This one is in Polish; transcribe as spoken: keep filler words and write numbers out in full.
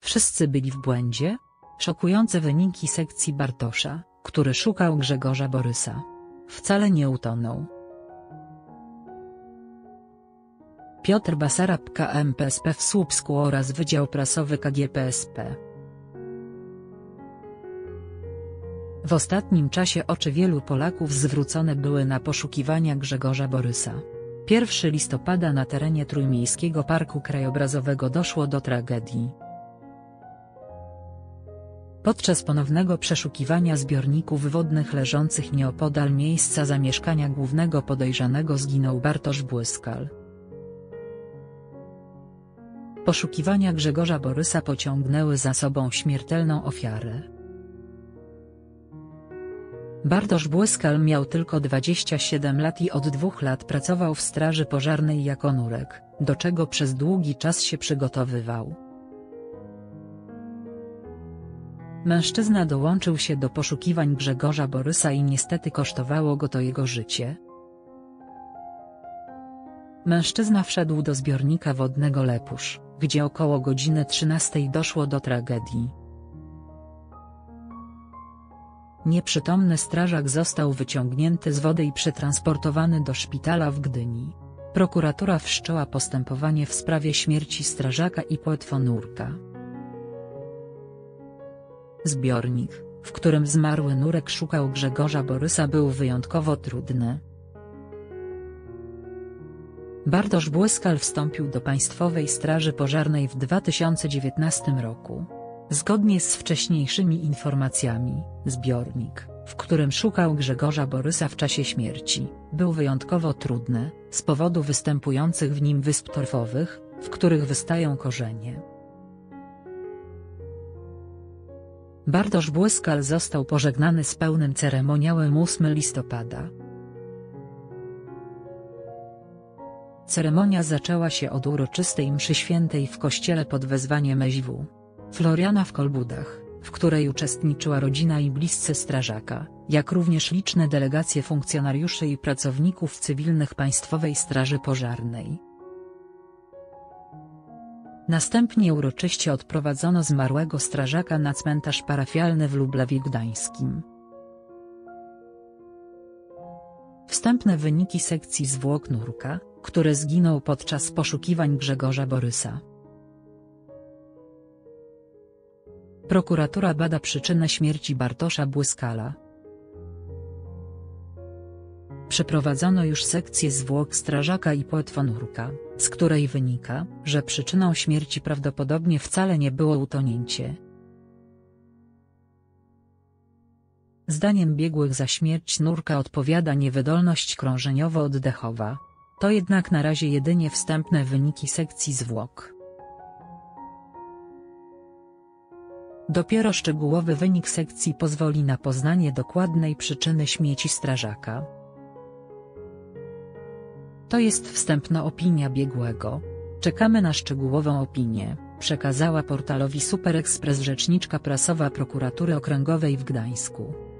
Wszyscy byli w błędzie? Szokujące wyniki sekcji Bartosza, który szukał Grzegorza Borysa. Wcale nie utonął. Piotr Basarab, K M P S P w Słupsku oraz Wydział Prasowy K G P S P. W ostatnim czasie oczy wielu Polaków zwrócone były na poszukiwania Grzegorza Borysa. pierwszego listopada na terenie Trójmiejskiego Parku Krajobrazowego doszło do tragedii. Podczas ponownego przeszukiwania zbiorników wodnych leżących nieopodal miejsca zamieszkania głównego podejrzanego zginął Bartosz Błyskal. Poszukiwania Grzegorza Borysa pociągnęły za sobą śmiertelną ofiarę. Bartosz Błyskal miał tylko dwadzieścia siedem lat i od dwóch lat pracował w straży pożarnej jako nurek, do czego przez długi czas się przygotowywał. Mężczyzna dołączył się do poszukiwań Grzegorza Borysa i niestety kosztowało go to jego życie. Mężczyzna wszedł do zbiornika wodnego Lepusz, gdzie około godziny trzynastej doszło do tragedii. Nieprzytomny strażak został wyciągnięty z wody i przetransportowany do szpitala w Gdyni. Prokuratura wszczęła postępowanie w sprawie śmierci strażaka i płetwonurka. Zbiornik, w którym zmarły nurek szukał Grzegorza Borysa, był wyjątkowo trudny. Bartosz Błyskal wstąpił do Państwowej Straży Pożarnej w dwa tysiące dziewiętnastym roku. Zgodnie z wcześniejszymi informacjami, zbiornik, w którym szukał Grzegorza Borysa w czasie śmierci, był wyjątkowo trudny, z powodu występujących w nim wysp torfowych, w których wystają korzenie. Bartosz Błyskal został pożegnany z pełnym ceremoniałem ósmego listopada. Ceremonia zaczęła się od uroczystej mszy świętej w kościele pod wezwaniem S W. Floriana w Kolbudach, w której uczestniczyła rodzina i bliscy strażaka, jak również liczne delegacje funkcjonariuszy i pracowników cywilnych Państwowej Straży Pożarnej. Następnie uroczyście odprowadzono zmarłego strażaka na cmentarz parafialny w Lublawie Gdańskim. Wstępne wyniki sekcji zwłok nurka, który zginął podczas poszukiwań Grzegorza Borysa. Prokuratura bada przyczynę śmierci Bartosza Błyskala. Przeprowadzono już sekcję zwłok strażaka i płetwonurka, z której wynika, że przyczyną śmierci prawdopodobnie wcale nie było utonięcie. Zdaniem biegłych za śmierć nurka odpowiada niewydolność krążeniowo-oddechowa. To jednak na razie jedynie wstępne wyniki sekcji zwłok. Dopiero szczegółowy wynik sekcji pozwoli na poznanie dokładnej przyczyny śmierci strażaka. To jest wstępna opinia biegłego. Czekamy na szczegółową opinię, przekazała portalowi Super Express rzeczniczka prasowa Prokuratury Okręgowej w Gdańsku.